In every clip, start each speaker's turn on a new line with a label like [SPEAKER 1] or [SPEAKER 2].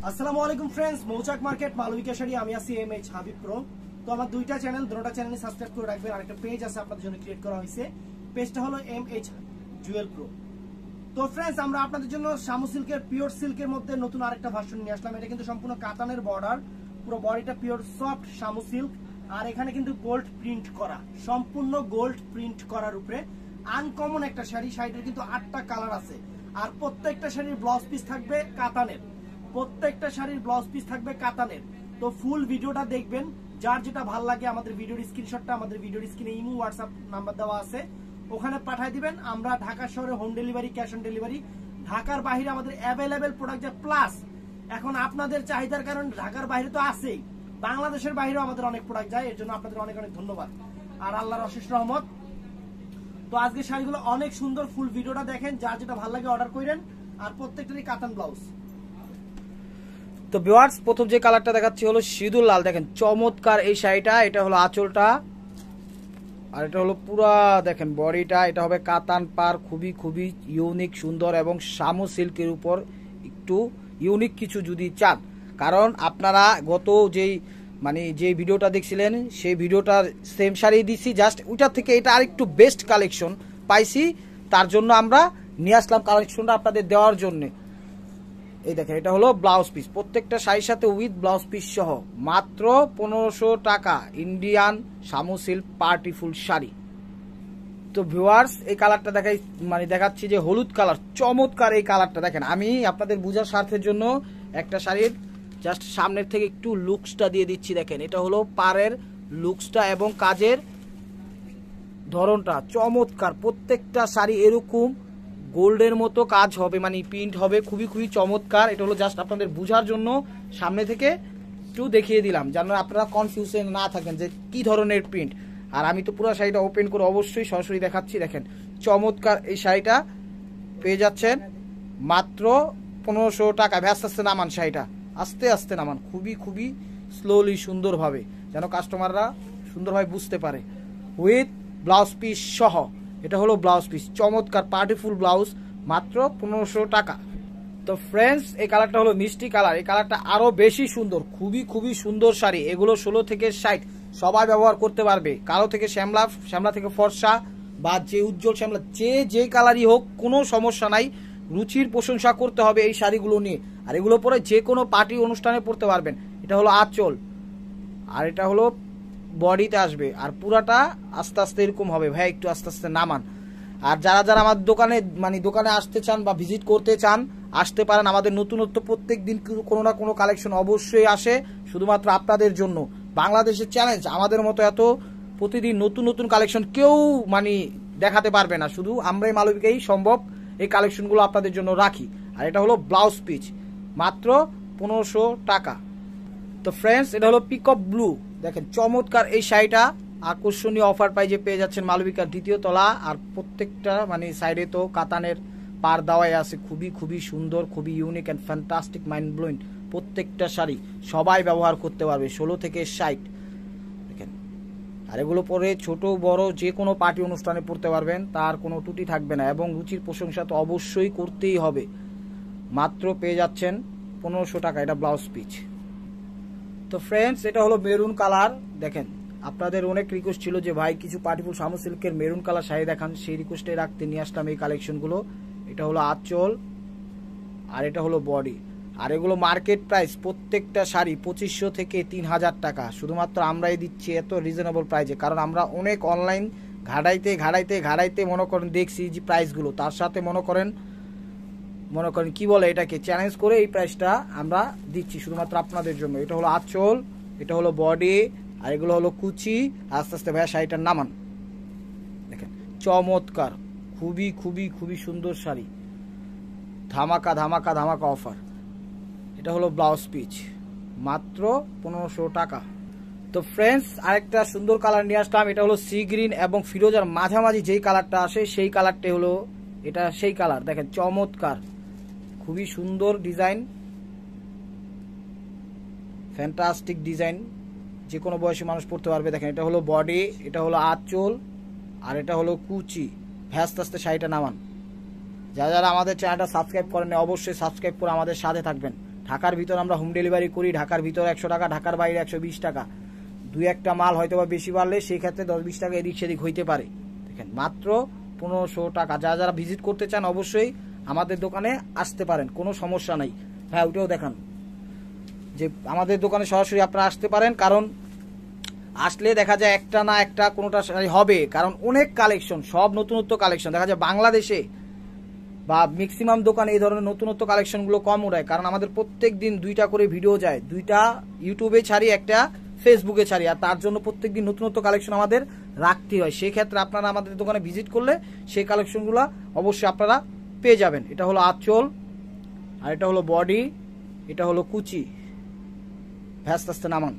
[SPEAKER 1] আসসালামু আলাইকুম ফ্রেন্ডস, মৌচাক মার্কেট মালবিকা শাড়ি। আমি আছি এমএইচ হাবিব প্রো। তো আমার দুইটা চ্যানেল, দুটোটা চ্যানেলে সাবস্ক্রাইব করে রাখবেন। আরেকটা পেজ আছে আপনাদের জন্য ক্রিয়েট করা হয়েছে, পেজটা হলো এমএইচ জুয়েল প্রো। তো ফ্রেন্ডস, আমরা আপনাদের জন্য শামু সিল্কের পিওর সিল্কের মধ্যে নতুন আরেকটা ভার্সন নিয়ে আসলাম। এটা কিন্তু সম্পূর্ণ কাতানের বর্ডার, পুরো বডিটা পিওর সফট শামু সিল্ক। আর এখানে কিন্তু গোল্ড প্রিন্ট করা, সম্পূর্ণ গোল্ড প্রিন্ট করার উপরে আনকমন একটা শাড়ি। শাড়িটার কিন্তু 8টা কালার আছে, আর প্রত্যেকটা শাড়ির ব্লাউজ পিস থাকবে কাতানের। প্রত্যেকটা শাড়ির ব্লাউজ পিস থাকবে কাতানের। তো ফুল ভিডিওটা দেখবেন, যার যেটা ভালো লাগে আমাদের ভিডিওর স্ক্রিনশটটা আমাদের ভিডিওর স্ক্রিনে ইমো হোয়াটসঅ্যাপ নাম্বার দেওয়া আছে, ওখানে পাঠিয়ে দিবেন। আমরা ঢাকা শহরে home delivery, cash on delivery. ঢাকার বাইরে আমাদের অ্যাভেলেবেল প্রোডাক্ট যায়, প্লাস এখন আপনাদের চাহিদার কারণে ঢাকার বাইরে তো আছেই, বাংলাদেশের বাইরেও আমাদের অনেক প্রোডাক্ট যায়। এর জন্য আপনাদের অনেক অনেক ধন্যবাদ আর আল্লাহর অশেষ রহমত। তো আজকে শাড়িগুলো অনেক সুন্দর, ফুল ভিডিওটা দেখেন, যার যেটা ভালো লাগে অর্ডার করেন। আর প্রত্যেকটারই কাতান ব্লাউজ।
[SPEAKER 2] তো ভিউয়ার্স, প্রথম যে কালারটা দেখাচ্ছি হলো সিঁদুর লাল। দেখেন চমৎকার এই শাড়িটা। এটা হলো আঁচলটা, আর এটা হলো পুরা দেখেন বডিটা। এটা হবে কাতান পার, খুবই খুবই ইউনিক সুন্দর এবং শামু সিল্কের উপর একটু ইউনিক কিছু যদি চান, কারণ আপনারা গত যে ভিডিওটা দেখছিলেন সেই ভিডিওটার সেম শাড়ি দিছি, জাস্ট ওইটার থেকে এটা আরেকটু বেস্ট কালেকশন পাইছি, তার জন্য আমরা নিয়ে আসলাম কালেকশনটা আপনাদের দেওয়ার জন্য। এই দেখেন, এটা হলো ব্লাউজ পিস, প্রত্যেকটা শাড়ির সাথে উইথ ব্লাউজ পিস সহ মাত্র 1500 টাকা ইন্ডিয়ান শামু সিল্ক পার্টি ফুল শাড়ি। তো ভিউয়ার্স, এই কালারটা দেখাচ্ছি যে হলুদ কালার, চমৎকার এই কালারটা। দেখেন, আমি আপনাদের বোঝার স্বার্থের জন্য একটা শাড়ির জাস্ট সামনের থেকে একটু লুকসটা দিয়ে দিচ্ছি। দেখেন, এটা হলো পাড়ের লুকসটা এবং কাজের ধরনটা চমৎকার। প্রত্যেকটা শাড়ি এরকম গোল্ডের মতো কাজ হবে, প্রিন্ট হবে, খুবই খুবই চমৎকার। এটা হলো জাস্ট আপনাদের বোঝার জন্য সামনে থেকে একটু দেখিয়ে দিলাম, যেন আপনারা কনফিউশন না থাকেন যে কি ধরনের প্রিন্ট। আর আমি তো পুরো শাড়িটা ওপেন করে অবশ্যই সরাসরি দেখাচ্ছি। দেখেন চমৎকার এই শাড়িটা পেয়ে যাচ্ছেন মাত্র 1500 টাকা। আস্তে আস্তে নামান শাড়িটা, আস্তে আস্তে নামান, খুবই খুবই স্লোলি সুন্দরভাবে, যেন কাস্টমাররা সুন্দরভাবে বুঝতে পারে। উইথ ব্লাউজ পিস সহ, এটা হলো ব্লাউজ পিস, চমৎকার পার্টিফুল ব্লাউজ, মাত্র 1500 টাকা। তো ফ্রেন্ডস, এই কালারটা হলো মিষ্টি কালার। এই কালারটা আরো বেশি সুন্দর, খুবই খুবই সুন্দর শাড়ি। এগুলো 16 থেকে 60 সবাই ব্যবহার করতে পারবে। কালো থেকে শ্যামলা, শ্যামলা থেকে ফর্সা, বা যে উজ্জ্বল শ্যামলা, যে কালারই হোক কোনো সমস্যা নাই। রুচির প্রশংসা করতে হবে এই শাড়িগুলো নিয়ে। আর এগুলো পরে যে কোনো পার্টি অনুষ্ঠানে পরতে পারবেন। এটা হলো আঁচল, আর এটা হলো বডিতে আসবে, আর পুরাটা আস্তে আস্তে এরকম হবে। ভাই একটু আস্তে আস্তে নামান। আর যারা যারা আমার দোকানে আসতে চান বা ভিজিট করতে চান, আসতে পারেন। আমাদের নতুনত্ব প্রত্যেক দিন কোনো না কোনো কালেকশন অবশ্যই আসে, শুধুমাত্র আপনাদের জন্য। বাংলাদেশের চ্যালেঞ্জ, আমাদের মতো এত প্রতিদিন নতুন নতুন কালেকশন কেউ দেখাতে পারবে না, শুধু আমরাই মালবিকাই সম্ভব এই কালেকশনগুলো আপনাদের জন্য রাখি। আর এটা হলো ব্লাউজ পিস, মাত্র 1500 টাকা। তো ফ্রেন্ডস, এটা হলো পিকক ব্লু। দেখেন চমৎকার এই শাড়িটা, আকর্ষণীয় অফার প্রাইজে পেয়ে যাচ্ছেন মালবিকার দ্বিতীয় তলা। আর প্রত্যেকটা সাইডে তো কাতানের পার দেওয়াই আছে, খুবই খুবই সুন্দর, খুবই unique and fantastic, mind blowing. প্রত্যেকটা শাড়ি সবাই ব্যবহার করতে পারবে, 16 থেকে 60। দেখেন, আর এগুলো পরে ছোট বড় যে কোনো পার্টি অনুষ্ঠানে পড়তে পারবেন, তার কোনো ত্রুটি থাকবে না। এবং রুচির প্রশংসা তো অবশ্যই করতেই হবে। মাত্র পেয়ে যাচ্ছেন 1500 টাকা, এটা ব্লাউজ পিস। তো ফ্রেন্ডস, এটা হলো মেরুন কালার। দেখেন, আপনাদের অনেক রিকোয়েস্ট ছিল যে ভাই কিছু পার্টিফুল শামু সিল্কের মেরুন কালার শাড়ি দেখান, সেই রিকোয়েস্টে রাখতে নিয়ে আসলাম এই কালেকশনগুলো। এটা হলো আঁচল, আর এটা হলো বডি। আর এগুলো মার্কেট প্রাইস প্রত্যেকটা শাড়ি 2500 থেকে 3000 টাকা। শুধুমাত্র আমরাই দিচ্ছি এত রিজনেবল প্রাইসে, কারণ আমরা অনেক অনলাইন ঘাড়াইতে মনে করেন দেখছি যে প্রাইসগুলো, তার সাথে মনে করেন কি বলে এটাকে চ্যালেঞ্জ করে এই প্রাইসটা আমরা দিচ্ছি শুধুমাত্র আপনাদের জন্য। এটা হলো আঁচল, এটা হলো বডি, আর এগুলো হলো কুচি। আস্তে আস্তে ভাইয়া শাড়িটার নামান। দেখেন চমৎকার, খুবই খুবই খুবই সুন্দর শাড়ি, ধামাকা ধামাকা ধামাকা অফার। এটা হলো ব্লাউজ পিস, মাত্র 1500 টাকা। তো ফ্রেন্ডস, আরেকটা সুন্দর কালার নিয়ে আসলাম। এটা হলো সি গ্রিন এবং ফিরোজার মাঝামাঝি যেই কালারটা আসে, সেই কালারটা হলো এটা, সেই কালার। দেখেন চমৎকার, খুবই সুন্দর ডিজাইন, ফ্যান্টাস্টিক ডিজাইন, যে কোনো বয়সী মানুষ পড়তে পারবে। দেখেন, এটা হলো বডি, এটা হলো আঁচল, আর এটা হলো কুচি। আস্তে আস্তে শাড়িটা নামান। যারা যারা আমাদের চ্যানেলটা সাবস্ক্রাইব করেন, অবশ্যই সাবস্ক্রাইব করে আমাদের সাথে থাকবেন। ঢাকার ভিতর আমরা হোম ডেলিভারি করি, ঢাকার ভিতর 100 টাকা, ঢাকার বাইরে 120 টাকা। দুই একটা মাল হয়তো বা বেশি বাড়লে সেই ক্ষেত্রে 10-20 টাকা এদিক সেদিক হইতে পারে। দেখেন মাত্র 1500 টাকা। যারা যারা ভিজিট করতে চান অবশ্যই আমাদের দোকানে আসতে পারেন, কোনো সমস্যা নাই। হ্যাঁ ওইটাও দেখান যে আমাদের দোকানে সরাসরি আপনারা আসতে পারেন, কারণ আসলে দেখা যায় একটা না একটা কোনোটা শাড়ি হবে, কারণ অনেক কালেকশন, সব নতুনত্ব কালেকশন দেখা যায় বাংলাদেশে বা ম্যাক্সিমাম দোকানে এই ধরনের নতুনত্ব কালেকশনগুলো কম ওঠায়, কারণ আমাদের প্রত্যেক দিন 2টা করে ভিডিও যায়, 2টা ইউটিউবে ছাড়ি, একটা ফেসবুকে ছাড়ি, আর তার জন্য প্রত্যেক দিন নতুনত্ব কালেকশন আমাদের রাখতে হয়। সেই ক্ষেত্রে আপনারা আমাদের দোকানে ভিজিট করলে সেই কালেকশনগুলো অবশ্যই আপনারা পেয়ে যাবেন। এটা হলো আঁচল, আর এটা হলো বডি, এটা হলো কুচি। ভ্যাস্ত আস্তে নামান,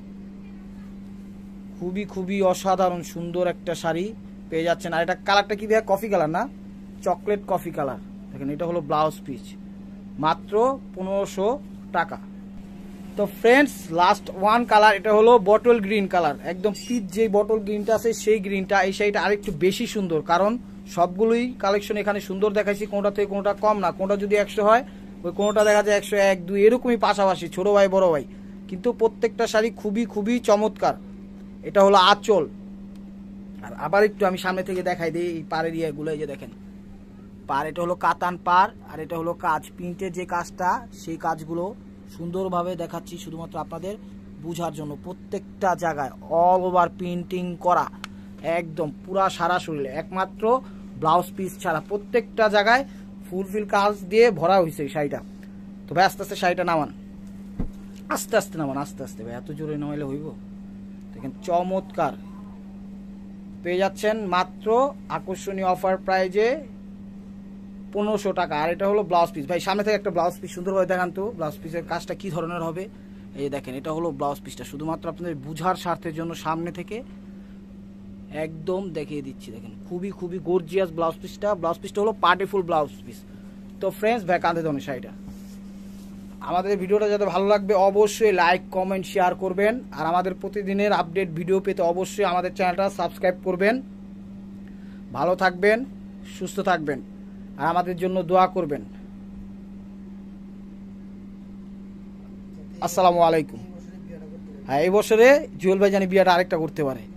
[SPEAKER 2] খুবই খুবই অসাধারণ সুন্দর একটা শাড়ি পেয়ে যাচ্ছেন। আর এটা কালারটা কি ভাইয়া? কফি কালার না, চকলেট কফি কালার। দেখেন এটা হলো ব্লাউজ পিস, মাত্র 1500 টাকা। তো ফ্রেন্ডস লাস্ট ওয়ান কালার, এটা হলো বটল গ্রিন কালার, একদম পিচ যে বটল গ্রিনটা আছে সেই গ্রিনটা। এই শাড়িটা আরেকটু বেশি সুন্দর, কারণ সবগুলোই কালেকশন এখানে সুন্দর দেখাইছি, কোনটা থেকে কোনটা কম না। কোনটা যদি 100 হয়, ওই কোনটা দেখা যায় 101, 2 এরকমই পাশাপাশি, ছোট ভাই বড় ভাই, কিন্তু প্রত্যেকটা শাড়ি খুবই খুবই চমৎকার। এটা হলো আঁচল। আর আবার একটু আমি সামনে থেকে দেখাই দিই এই পাড়ের ইয়েগুলো, এই যে দেখেন পাড়, এটা হলো কাতান পাড়, আর এটা হলো কাজ, প্রিন্টের যে কাজটা সেই কাজগুলো সুন্দরভাবে দেখাচ্ছি শুধুমাত্র আপনাদের বুঝার জন্য। প্রত্যেকটা জায়গায় অল ওভার প্রিন্টিং করা, একদম পুরা সারা শরীরে, একমাত্র ব্লাউজ পিস ছাড়া প্রত্যেকটা জায়গায় ফুলফিল কাজ দিয়ে ভরা হয়েছে এই শাড়িটা। তো ভাই আস্তে আস্তে শাড়িটা নামান, আস্তে আস্তে নামান, আস্তে আস্তে ভাই, এত জোরে নামাইলে হইব। দেখেন চমৎকার পেয়ে যাচ্ছেন মাত্র আকর্ষণীয় অফার প্রাইজে 1500 টাকা। আর এটা হলো ব্লাউজ পিস। ভাই সামনে থেকে একটা ব্লাউজ পিস সুন্দরভাবে দেখান তো, ব্লাউজ পিসের কাজটা কি ধরনের হবে। এই দেখেন এটা হলো ব্লাউজ পিসটা, শুধুমাত্র আপনাদের বুঝার স্বার্থের জন্য সামনে থেকে একদম দেখিয়ে দিচ্ছি। দেখেন খুবই খুবই গর্জিয়াস ব্লাউজ পিসটা। ব্লাউজ পিসটা হলো পার্টি ফুল ব্লাউজ পিস। তো ফ্রেন্ডস ভাই কাঁধে ধরনের শাড়িটা, আমাদের ভিডিওটা যাতে ভালো লাগবে অবশ্যই লাইক কমেন্ট শেয়ার করবেন, আর আমাদের প্রতিদিনের আপডেট ভিডিও পেতে অবশ্যই আমাদের চ্যানেলটা সাবস্ক্রাইব করবেন। ভালো থাকবেন, সুস্থ থাকবেন, আর আমাদের জন্য দোয়া করবেন। আসসালামু আলাইকুম। হ্যাঁ এই বছরে জুয়েল ভাই জানি বিয়েটা আরেকটা করতে পারে।